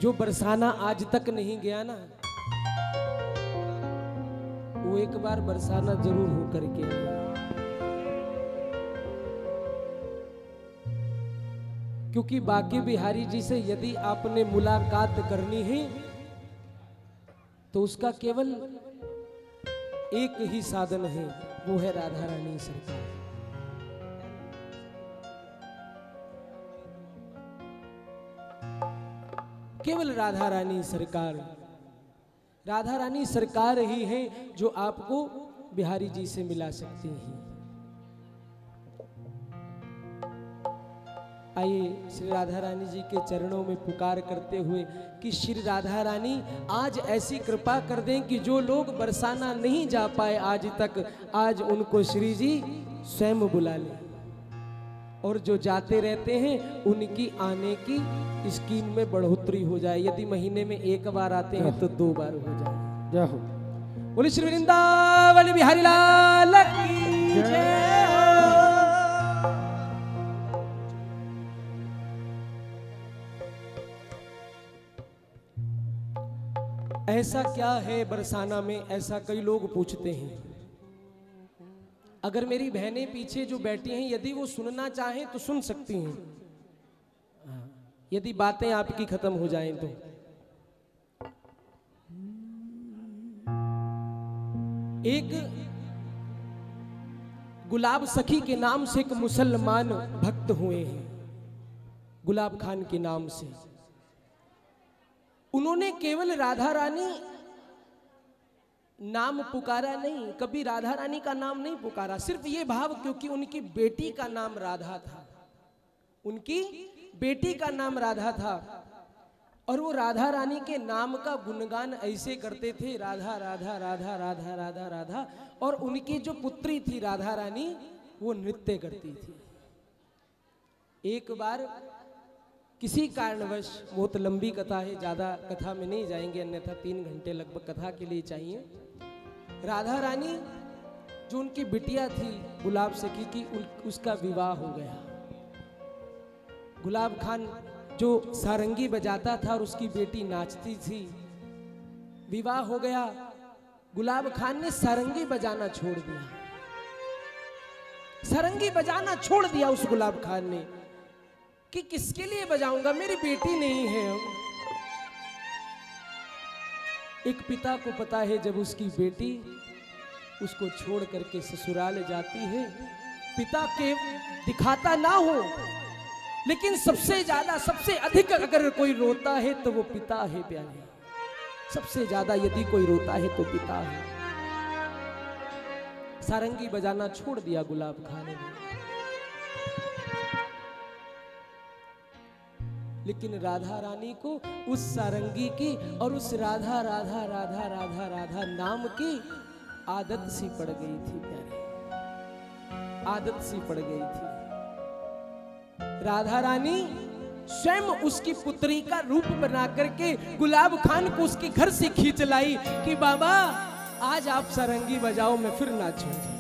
जो बरसाना आज तक नहीं गया ना, वो एक बार बरसाना जरूर हो करके आए। क्योंकि बांके बिहारी जी से यदि आपने मुलाकात करनी है तो उसका केवल एक ही साधन है, वो है राधा रानी सरकार। केवल राधा रानी सरकार, राधा रानी सरकार ही है जो आपको बिहारी जी से मिला सकती हैं। आइए श्री राधा रानी जी के चरणों में पुकार करते हुए कि श्री राधा रानी आज ऐसी कृपा कर दें कि जो लोग बरसाना नहीं जा पाए आज तक, आज उनको श्री जी स्वयं बुला लें, और जो जाते रहते हैं उनकी आने की स्कीम में बढ़ोतरी हो जाए। यदि महीने में एक बार आते हैं तो 2 बार हो जाए। जय हो। बोले श्री वृंदावन बिहारी लाल की जय हो। ऐसा क्या है बरसाना में, ऐसा कई लोग पूछते हैं। अगर मेरी बहनें पीछे जो बैठी हैं यदि वो सुनना चाहें तो सुन सकती हैं, यदि बातें आपकी खत्म हो जाएं तो। एक गुलाब सखी के नाम से एक मुसलमान भक्त हुए हैं, गुलाब खान के नाम से। उन्होंने केवल राधा रानी नाम पुकारा नहीं, कभी राधा रानी का नाम नहीं पुकारा, सिर्फ ये भाव क्योंकि उनकी बेटी का नाम राधा था, उनकी बेटी का नाम राधा था, और वो राधा रानी के नाम का गुणगान ऐसे करते थे, राधा राधा राधा राधा राधा राधा। और उनकी जो पुत्री थी राधा रानी, वो नृत्य करती थी। एक बार किसी कारणवश, बहुत लंबी कथा है, ज्यादा कथा में नहीं जाएंगे अन्यथा 3 घंटे लगभग कथा के लिए चाहिए। राधा रानी जो उनकी बिटिया थी गुलाब सखी की, उसका विवाह हो गया। गुलाब खान जो सारंगी बजाता था और उसकी बेटी नाचती थी, विवाह हो गया। गुलाब खान ने सारंगी बजाना छोड़ दिया, सारंगी बजाना छोड़ दिया उस गुलाब खान ने कि किसके लिए बजाऊंगा, मेरी बेटी नहीं है। एक पिता को पता है जब उसकी बेटी उसको छोड़ करके ससुराल जाती है, पिता के दिखाता ना हो लेकिन सबसे ज्यादा सबसे अधिक अगर कोई रोता है तो वो पिता है प्यारे। सबसे ज्यादा यदि कोई रोता है तो पिता है। सारंगी बजाना छोड़ दिया गुलाब खान ने, लेकिन राधा रानी को उस सारंगी की और उस राधा राधा राधा राधा राधा नाम की आदत सी पड़ गई थी प्यारे, आदत सी पड़ गई थी। राधा रानी स्वयं उसकी पुत्री का रूप बना करके गुलाब खान को उसके घर से खींच लाई कि बाबा आज आप सारंगी बजाओ, मैं फिर नाचूंगी।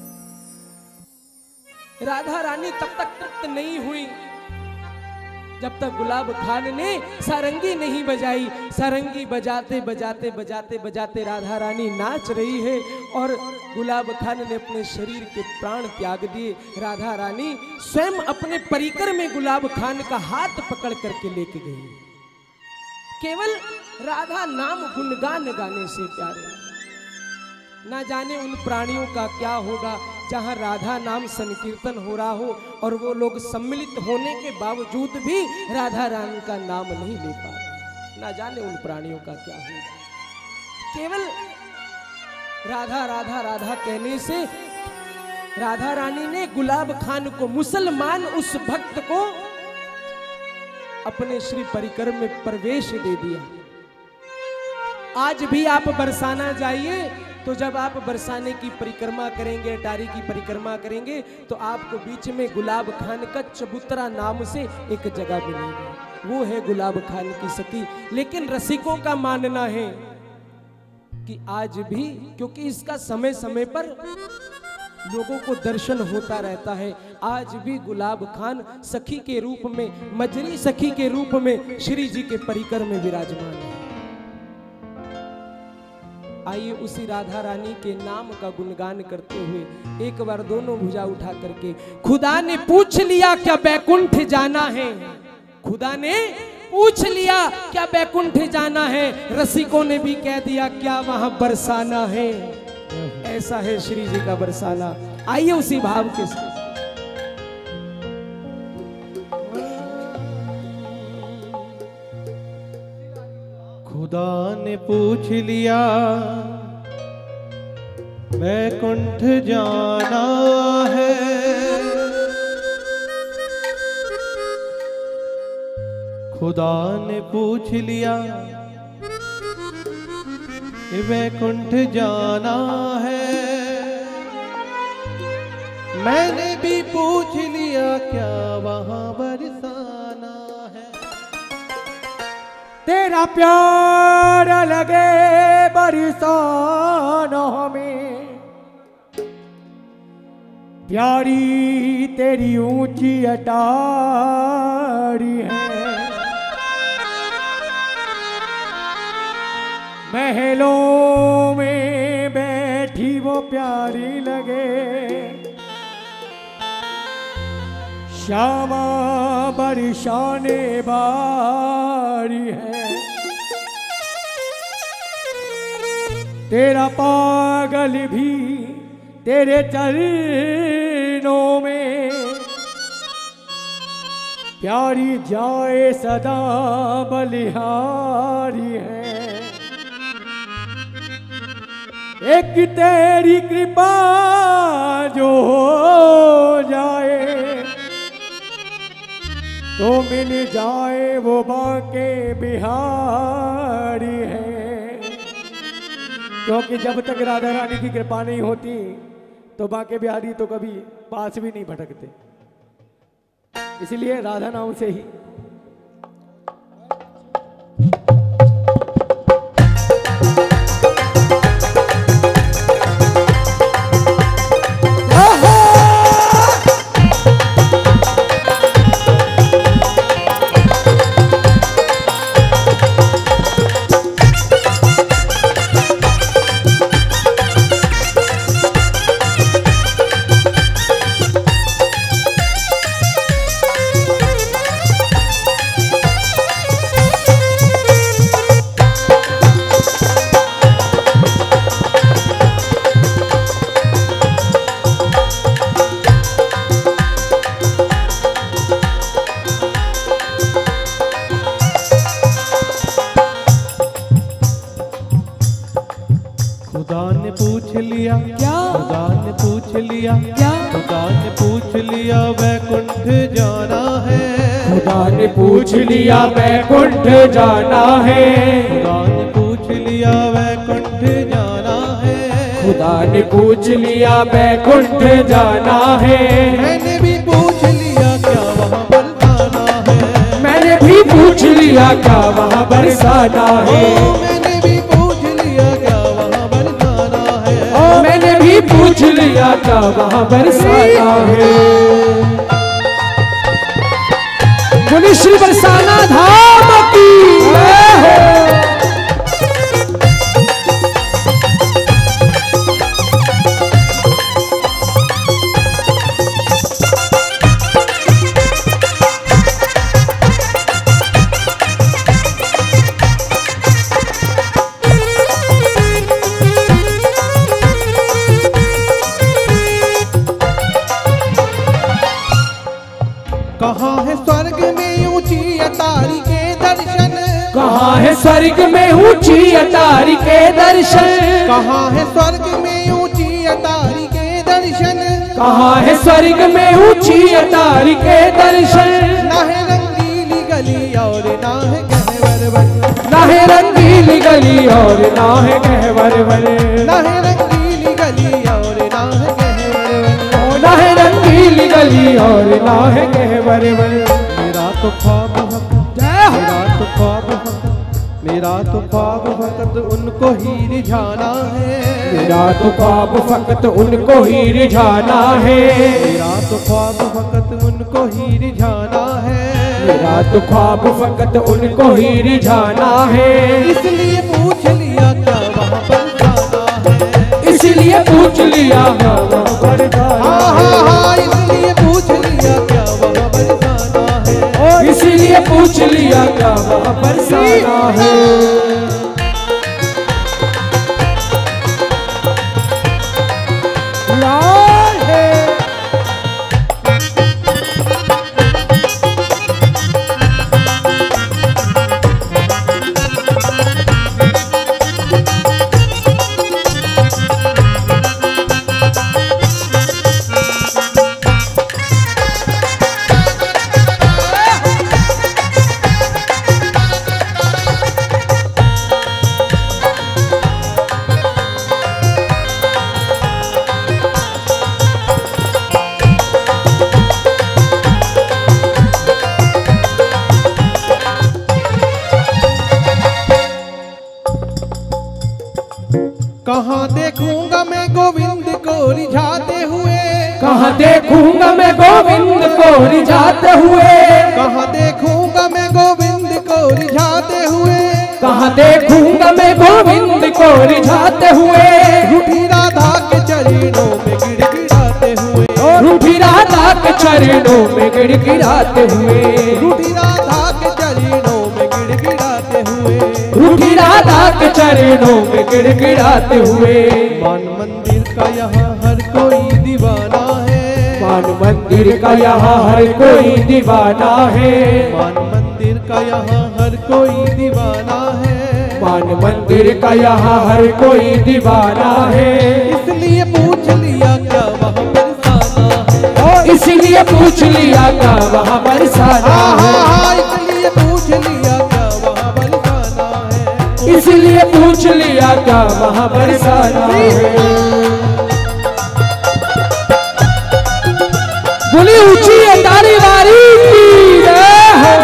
राधा रानी तब तक तृप्त नहीं हुई जब तक गुलाब खान ने सारंगी नहीं बजाई। सारंगी बजाते बजाते बजाते बजाते राधा रानी नाच रही है और गुलाब खान ने अपने शरीर के प्राण त्याग दिए। राधा रानी स्वयं अपने परिकर में गुलाब खान का हाथ पकड़ करके लेके गई, केवल राधा नाम गुणगान गाने से प्यारे। ना जाने उन प्राणियों का क्या होगा जहां राधा नाम संकीर्तन हो रहा हो और वो लोग सम्मिलित होने के बावजूद भी राधा रानी का नाम नहीं ले पा रहे। ना जाने उन प्राणियों का क्या होगा। केवल राधा राधा राधा कहने से राधा रानी ने गुलाब खान को, मुसलमान उस भक्त को अपने श्री परिकर में प्रवेश दे दिया। आज भी आप बरसाना जाइए तो जब आप बरसाने की परिक्रमा करेंगे, अटारी की परिक्रमा करेंगे, तो आपको बीच में गुलाब खान का चबूतरा नाम से एक जगह मिलेगी, वो है गुलाब खान की सती। लेकिन रसिकों का मानना है कि आज भी, क्योंकि इसका समय समय पर लोगों को दर्शन होता रहता है, आज भी गुलाब खान सखी के रूप में, मजरी सखी के रूप में श्री जी के परिकर में विराजमान है। आइए उसी राधा रानी के नाम का गुणगान करते हुए एक बार दोनों भुजा उठा करके, खुदा ने पूछ लिया क्या बैकुंठ जाना है, खुदा ने पूछ लिया क्या बैकुंठ जाना है, रसिकों ने भी कह दिया क्या वहां बरसाना है। ऐसा है श्री जी का बरसाना। आइए उसी भाव के साथ। खुदा ने पूछ लिया बैकुंठ जाना है, खुदा ने पूछ लिया बैकुंठ जाना है, मैंने भी पूछ लिया क्या वहां बरसाना है। तेरा प्यार लगे बरसाना हमें, प्यारी तेरी ऊंची अटारी है, महलों में बैठी वो प्यारी लगे, श्यामा बरसाने बारी है, तेरा पागल भी तेरे चरणों में, प्यारी जाए सदा बलिहारी है, एक तेरी कृपा जो हो जाए तो मिल जाए वो बांके बिहारी है। क्योंकि जब तक राधा रानी की कृपा नहीं होती तो बांके बिहारी तो कभी पास भी नहीं भटकते, इसलिए राधा नाम से ही क्या, खुदा ने पूछ लिया क्या, खुदा ने पूछ लिया बैकुंठ जाना है, खुदा ने पूछ लिया बैकुंठ जाना है, खुदा ने पूछ लिया बैकुंठ जाना है, खुदा ने पूछ लिया बैकुंठ जाना है, मैंने भी पूछ लिया क्या वहाँ बरसाना है, मैंने भी पूछ लिया क्या वहाँ बरसाना है, मैंने भी पूछ लिया क्या वहाँ बरसाना है, मैंने भी पूछ लिया क्या वहाँ बरसाना है। बोली श्री बरसाना धाम की जय हो। कहाँ है स्वर्ग में ऊंची अटारी के दर्शन, कहाँ है स्वर्ग में ऊंची अटारी के दर्शन, कहाँ है स्वर्ग में ऊंची अटारी के दर्शन, कहाँ है स्वर्ग में ऊंची अटारी के दर्शन, ना है रंगीली गली और ना है गहवर वन, ना है रंगीली गली और ना है गहवर वन, ना है रंगीली गली और ना है गहवर वन, ना है रंगीली गली और ना है गहवर वन। मेरा तो ख्वाब है, जय हो। मेरा तो ख्वाब है, मेरा तो ख्वाब फकत उनको ही रिझाना है। मेरा तो ख्वाब फकत उनको ही रिझाना है। मेरा तो ख्वाब फकत उनको ही रिझाना है। मेरा तो ख्वाब फकत उनको ही रिझाना है। इसलिए पूछ लिया क्या वहाँ पर जाना है। इसलिए पूछ लिया क्या वहाँ पर जाना है। इसलिए पूछ लिया क्या वहाँ पर जाना है। इसलिए पूछ लिया क्या वहाँ पर जाना है। लाल है कहाँ देखूंगा मैं गोविंद को रिझाते हुए। कहाँ देखूंगा मैं गोविंद को रिझाते हुए। कहाँ देखूंगा मैं गोविंद को रिझाते हुए। कहाँ देखूंगा मैं गोविंद को रिझाते हुए। रूठी राधा के चरणों में गिड़गिड़ाते हुए। रूठी राधा के चरणों में गिड़गिड़ाते हुए। रूठी राधा के चरणों में गिड़गिड़ाते हुए। रूठी राधा के चरणों में गिड़गिड़ाते हुए। मान मंदिर का यहाँ हर कोई दीवाना है। मान मंदिर का यहाँ हर कोई दीवाना है। मान मंदिर का यहाँ हर कोई दीवाना है। मान मंदिर का यहाँ हर कोई दीवाना है। इसलिए पूछ लिया क्या वहाँ बरसाना है। इसलिए पूछ लिया क्या वहाँ बरसाना है। इसलिए पूछ लिया क्या वहाँ बरसाना है। इसलिए पूछ लिया क्या वहाँ बरसाना है। बोली ऊंची है तारी वारी की जय हो।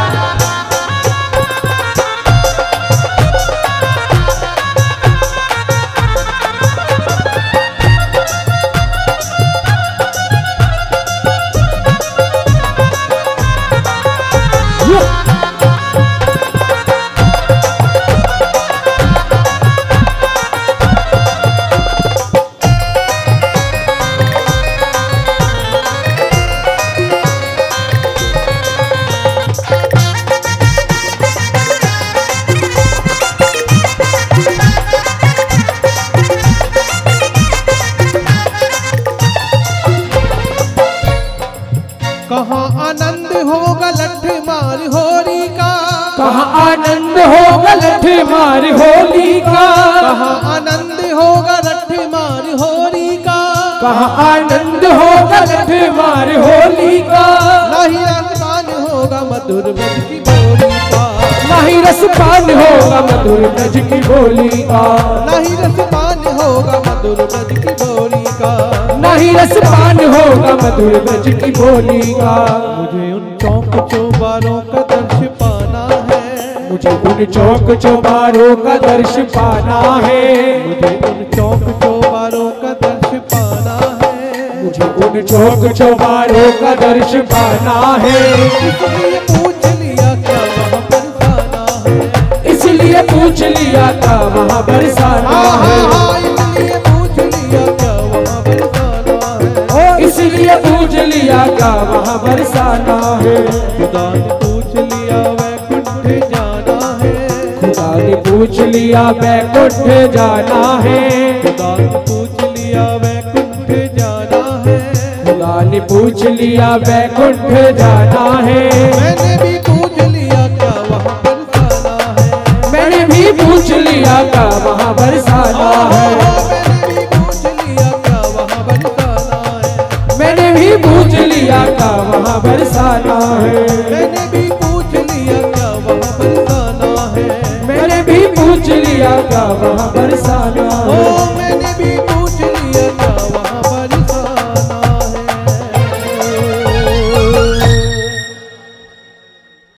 कहाँ आनंद होगा लठ मार होली का। कहाँ आनंद होगा लठ मार होली का। कहाँ आनंद होगा लठ मार होली का। कहाँ आनंद होगा लठ मार होली का। नहीं रसपान होगा मधुर ब्रज की बोली का। नहीं रसपान होगा मधुर ब्रज की बोली का। नहीं रसपान होगा मधुर ब्रज की बोली का। नहीं रसपान होगा मधुर ब्रज की बोली का। मुझे उन चौक चौबारों का दर्श पाना है। मुझे उन चौक चौबारों का दर्श पाना है। मुझे उन चौक चौबारों का दर्श पाना है। मुझे उन चौक चौबारों का दर्श पाना है। इसलिए पूछ लिया क्या वहाँ बरसाना है। इसलिए पूछ लिया था वहाँ बरसाना है। इसलिए पूछ लिया क्या वहाँ बरसाना है। इसलिए पूछ लिया क्या वहाँ बरसाना है। खुदा ने पूछ लिया वैकुंठ जाना है। खुदा ने पूछ लिया वैकुंठ जाना है। खुदा ने पूछ लिया वैकुंठ जाना है। खुदा ने पूछ लिया वैकुंठ जाना है। मैंने भी पूछ लिया क्या वहाँ बरसाना है। मैंने भी पूछ लिया क्या वहाँ बरसाना है। मैंने भी पूछ लिया क्या वहाँ बरसाना है। मैंने भी पूछ लिया क्या वहाँ बरसाना है। मैंने भी पूछ लिया क्या वहाँ बरसाना है। मैंने भी पूछ लिया क्या वहाँ बरसाना है।